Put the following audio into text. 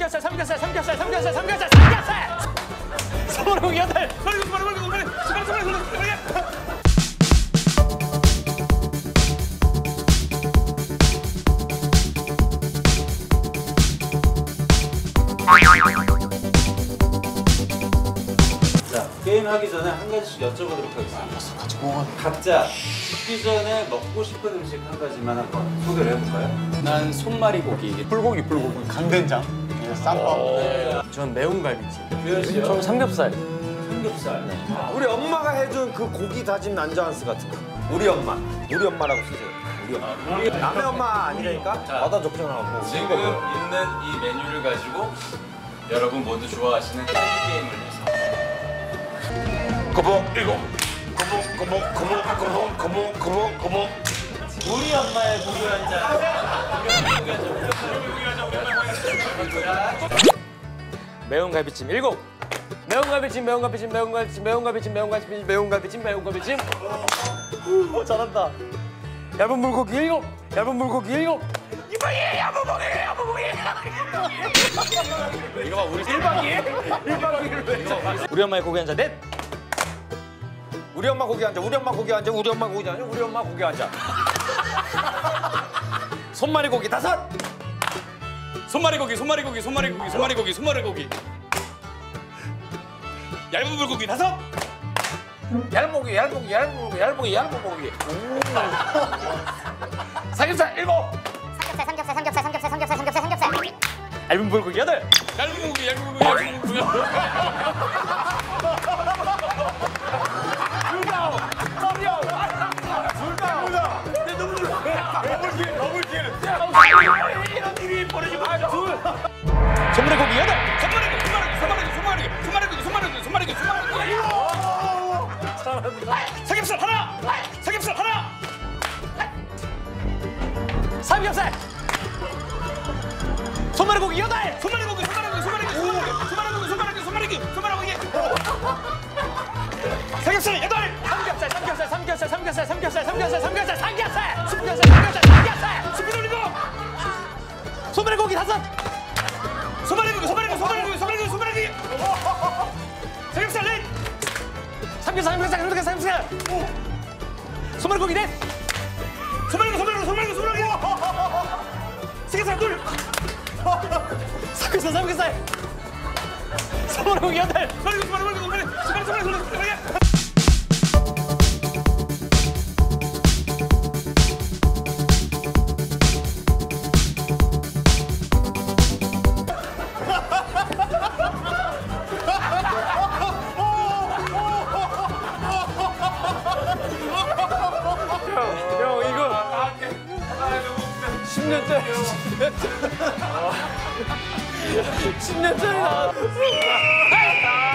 삼겹살. 소머리고기 8. 자, 게임하기 전에 한 가지씩 여쭤보도록 하겠습니다. 각자 죽기 전에 먹고 싶은 음식 한 가지만 한번 소개를 해볼까요? 난 손마리고기. 불고기, 간된장, 쌈밥. 전 매운 갈비찜. 규현 씨요? 저는 삼겹살. 삼겹살. 우리 엄마가 해준 그 고기 다진 난자한스 같은 거. 우리 엄마라고 쓰세요. 우리 엄마. 남의 엄마 아니라니까? 받아 적잖아. 지금 있는 이 메뉴를 가지고 여러분 모두 좋아하시는 게임을 해서 거봉. 우리 엄마의 무료 한 잔. 매운 갈비찜 7. 매운 갈비찜. 오, 잘한다. 얇은 물고기 7. 이거 봐, 우리 1박 2일? 우리 엄마의 고기 한 잔 넷. 우리 엄마 고기 앉아. 우리 엄마 고기 앉아. 손마리 고기 5. 손마리고기. 얇은 불고기 5. 얇은 고기. 삼겹살 7. 삼겹살. 얇은 불고기 8. 얇은 불고기. 이런 일이 벌어지 마. 소머리고기 8. 삼겹살 하나. 삼겹살. 소머리고기 8. 손마리고기. 삼겹살 8. 삼겹살. 스피 돌리고. 소머리고기 5. 소머리고기. 삼겹살 4. 삼겹살. 소머리고기 4. 소머리고기. 삼겹살 2. 삼겹살. 소머리고기 8. 형 이거 10년짜리 나왔어.